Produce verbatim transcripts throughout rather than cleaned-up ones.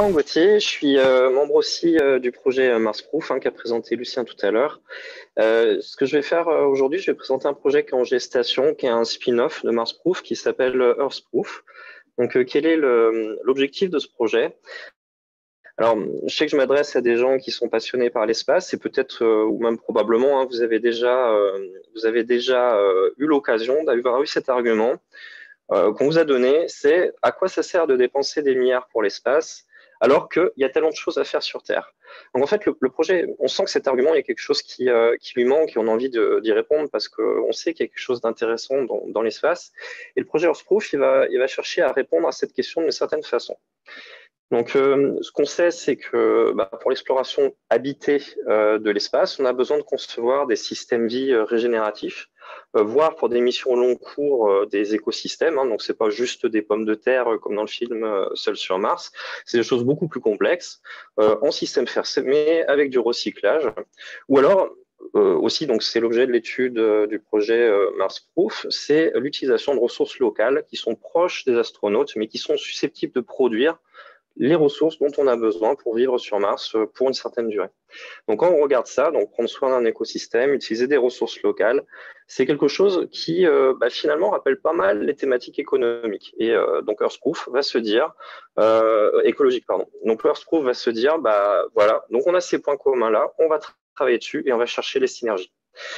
Laurent Gauthier, je suis euh, membre aussi euh, du projet euh, MarsProof, hein, qu'a présenté Lucien tout à l'heure. Euh, ce que je vais faire euh, aujourd'hui, je vais présenter un projet qui est en gestation, qui est un spin-off de MarsProof, qui s'appelle euh, Earthproof. Donc, euh, quel est le- l'objectif de ce projet? Alors, je sais que je m'adresse à des gens qui sont passionnés par l'espace et peut-être, euh, ou même probablement, hein, vous avez déjà, euh, vous avez déjà euh, eu l'occasion d'avoir eu cet argument euh, qu'on vous a donné, c'est à quoi ça sert de dépenser des milliards pour l'espace alors qu'il y a tellement de choses à faire sur Terre. Donc en fait, le, le projet, on sent que cet argument, il y a quelque chose qui, euh, qui lui manque et on a envie de- d'y répondre parce qu'on sait qu'il y a quelque chose d'intéressant dans, dans l'espace. Et le projet Earthproof, il va, il va chercher à répondre à cette question d'une certaine façon. Donc, euh, ce qu'on sait, c'est que bah, pour l'exploration habitée euh, de l'espace, on a besoin de concevoir des systèmes vie euh, régénératifs, euh, voire pour des missions long cours euh, des écosystèmes. Hein, donc, c'est pas juste des pommes de terre euh, comme dans le film euh, Seul sur Mars. C'est des choses beaucoup plus complexes euh, en système fermé avec du recyclage. Ou alors euh, aussi, donc c'est l'objet de l'étude euh, du projet euh, MarsProof, c'est l'utilisation de ressources locales qui sont proches des astronautes, mais qui sont susceptibles de produire les ressources dont on a besoin pour vivre sur Mars euh, pour une certaine durée. Donc quand on regarde ça, donc prendre soin d'un écosystème, utiliser des ressources locales, c'est quelque chose qui euh, bah, finalement rappelle pas mal les thématiques économiques. Et euh, donc Earthproof va se dire, euh, écologique pardon. Donc Earthproof va se dire, bah voilà, donc on a ces points communs là, on va tra travailler dessus et on va chercher les synergies.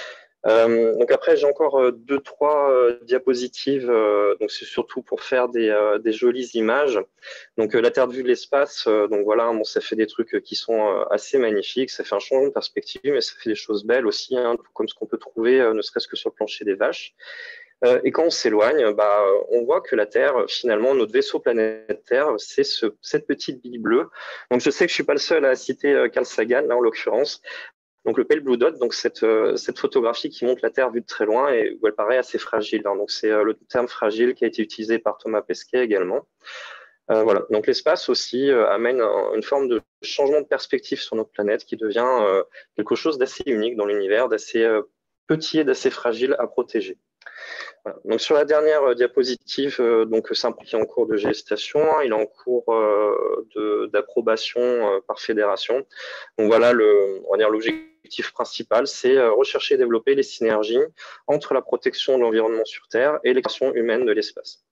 Euh, donc après, j'ai encore euh, deux, trois euh, diapositives. Euh, donc c'est surtout pour faire des, euh, des jolies images. Donc euh, la Terre de vue de l'espace. Euh, donc voilà, bon, ça fait des trucs qui sont euh, assez magnifiques. Ça fait un changement de perspective, mais ça fait des choses belles aussi, hein, comme ce qu'on peut trouver, euh, ne serait-ce que sur le plancher des vaches. Euh, et quand on s'éloigne, bah, on voit que la Terre, finalement, notre vaisseau planète Terre, c'est ce, cette petite bille bleue. Donc je sais que je suis pas le seul à citer euh, Carl Sagan, là en l'occurrence. Donc le Pale Blue Dot, donc cette, euh, cette photographie qui montre la Terre vue de très loin et où elle paraît assez fragile. Hein. Donc c'est euh, le terme fragile qui a été utilisé par Thomas Pesquet également. Euh, voilà. Donc l'espace aussi euh, amène un, une forme de changement de perspective sur notre planète qui devient euh, quelque chose d'assez unique dans l'univers, d'assez euh, petit et d'assez fragile à protéger. Voilà. Donc sur la dernière euh, diapositive, euh, donc c'est un projet qui est en cours de gestation, hein, il est en cours euh, d'approbation euh, par fédération. Donc voilà, le, on va dire l'objectif principal, c'est euh, rechercher et développer les synergies entre la protection de l'environnement sur Terre et l'exploration humaine de l'espace.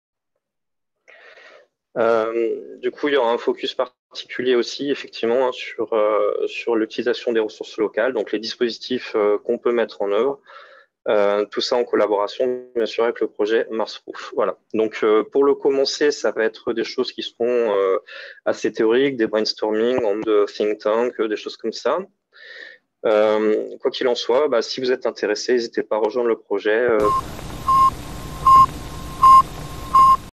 Euh, du coup, il y aura un focus particulier aussi, effectivement, hein, sur, euh, sur l'utilisation des ressources locales, donc les dispositifs euh, qu'on peut mettre en œuvre. Euh, tout ça en collaboration, bien sûr, avec le projet MarsProof. Voilà. Donc, euh, pour le commencer, ça va être des choses qui seront euh, assez théoriques, des brainstorming, de think tank, des choses comme ça. Euh, quoi qu'il en soit, bah, si vous êtes intéressé, n'hésitez pas à rejoindre le projet. Euh,